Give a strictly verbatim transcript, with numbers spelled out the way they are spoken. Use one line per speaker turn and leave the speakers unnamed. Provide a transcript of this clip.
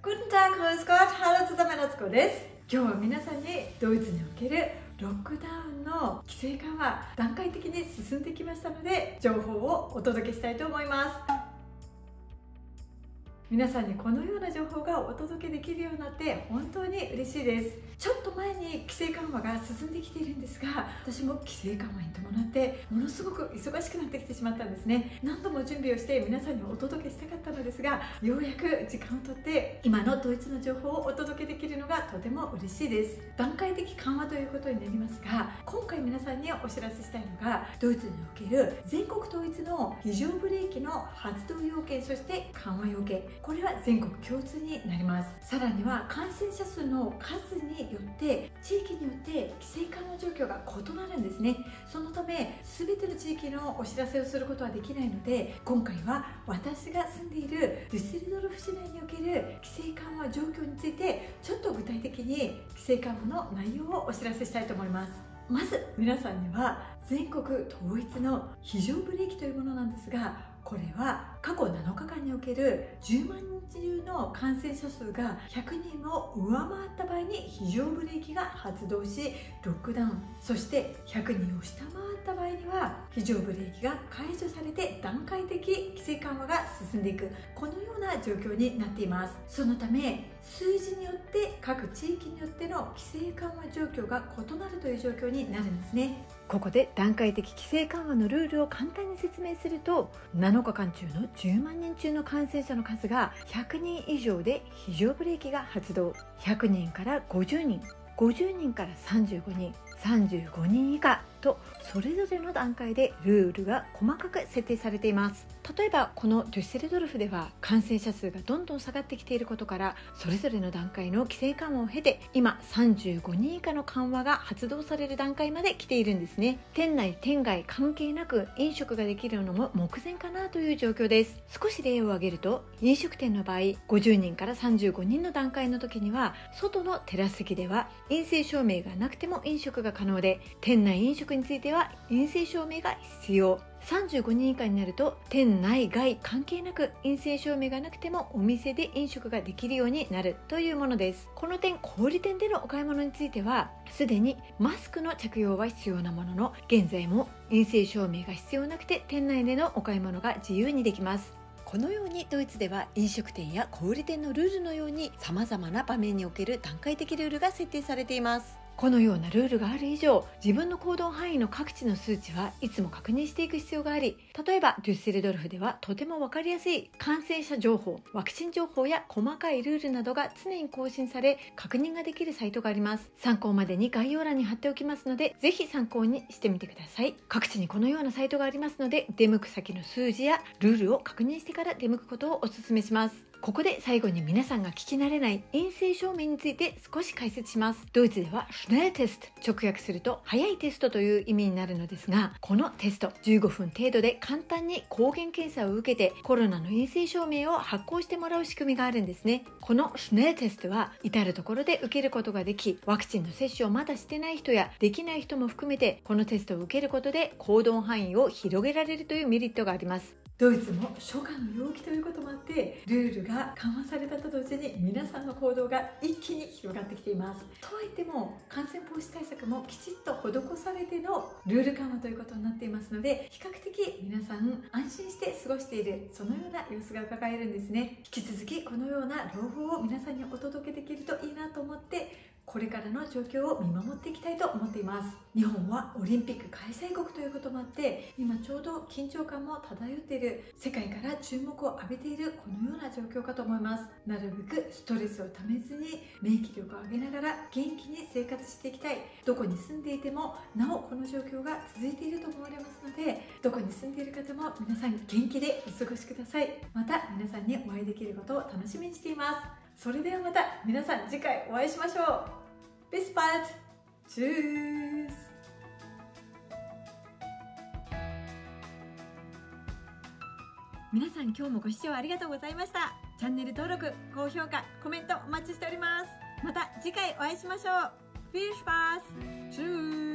Guten Tag, grüß Gott, hallo zusammen、夏子です。今日は皆さんにドイツにおけるロックダウンの規制緩和、段階的に進んできましたので、情報をお届けしたいと思います。皆さんにこのような情報がお届けできるようになって本当に嬉しいです。ちょっと前に規制緩和が進んできているんですが、私も規制緩和に伴ってものすごく忙しくなってきてしまったんですね。何度も準備をして皆さんにお届けしたかったのですが、ようやく時間をとって今のドイツの情報をお届けできるのがとても嬉しいです。段階的緩和ということになりますが、今回皆さんにお知らせしたいのが、ドイツにおける全国統一の非常ブレーキの発動要件、そして緩和要件、これは全国共通になります。さらには感染者数の数によって地域によって規制緩和状況が異なるんですね。そのため全ての地域のお知らせをすることはできないので、今回は私が住んでいるデュッセルドルフ市内における規制緩和状況についてちょっと具体的に規制緩和の内容をお知らせしたいと思います。まず皆さんには全国統一の非常ブレーキというものなんですが、これは過去なのかかんにおけるじゅうまんにん中の感染者数がひゃくにんを上回った場合に非常ブレーキが発動しロックダウン、そしてひゃくにんを下回った場合には非常ブレーキが解除されて段階的規制緩和が進んでいく、このような状況になっています。そのため数字によって各地域によっての規制緩和状況が異なるという状況になるんですね。ここで段階的規制緩和のルールを簡単に説明すると、なのかかん中のじゅうまんにん中の感染者の数がひゃくにん以上で非常ブレーキが発動、ひゃくにんからごじゅうにん、ごじゅうにんからさんじゅうごにん、さんじゅうごにん以下とそれぞれの段階でルールが細かく設定されています。例えばこのデュッセルドルフでは感染者数がどんどん下がってきていることから、それぞれの段階の規制緩和を経て今さんじゅうごにん以下の緩和が発動される段階まで来ているんですね。店内店外関係なく飲食ができるのも目前かなという状況です。少し例を挙げると、飲食店の場合ごじゅうにんからさんじゅうごにんの段階の時には外のテラス席では陰性証明がなくても飲食が可能で、店内飲食については陰性証明が必要。さんじゅうごにん以下になると店内外関係なく陰性証明がなくてもお店で飲食ができるようになるというものです。この点、小売店でのお買い物についてはすでにマスクの着用は必要なものの、現在も陰性証明が必要なくて店内でのお買い物が自由にできます。このようにドイツでは飲食店や小売店のルールのように様々な場面における段階的ルールが設定されています。このようなルールがある以上、自分の行動範囲の各地の数値はいつも確認していく必要があり、例えばデュッセルドルフではとても分かりやすい感染者情報、ワクチン情報や細かいルールなどが常に更新され確認ができるサイトがあります。参考までに概要欄に貼っておきますので、ぜひ参考にしてみてください。各地にこのようなサイトがありますので、出向く先の数字やルールを確認してから出向くことをお勧めします。ここで最後に皆さんが聞き慣れない陰性証明について少し解説します。ドイツではシュネルテスト、直訳すると早いテストという意味になるのですが、このテストじゅうごふん程度で簡単に抗原検査を受けてコロナの陰性証明を発行してもらう仕組みがあるんですね。このシュネルテストは至るところで受けることができ、ワクチンの接種をまだしてない人やできない人も含めてこのテストを受けることで行動範囲を広げられるというメリットがあります。ドイツも初夏の陽気ということもあって、ルールが緩和されたと同時に皆さんの行動が一気に広がってきています。とはいっても感染防止対策もきちっと施されてのルール緩和ということになっていますので、比較的皆さん安心して過ごしている、そのような様子が伺えるんですね。引き続きこのような朗報を皆さんにお届けできるといいなと思って、これからの状況を見守っていきたいと思っています。日本はオリンピック開催国ということもあって、今ちょうど緊張感も漂っている、世界から注目を浴びているこのような状況かと思います。なるべくストレスをためずに免疫力を上げながら元気に生活していきたい。どこに住んでいてもなおこの状況が続いていると思われますので、どこに住んでいる方も皆さん元気でお過ごしください。また皆さんにお会いできることを楽しみにしています。それではまた皆さん次回お会いしましょう。Bis bald! Tschüss! 皆さん今日もご視聴ありがとうございました。チャンネル登録、高評価、コメントお待ちしております。また次回お会いしましょう。Viel Spaß! Tschüss!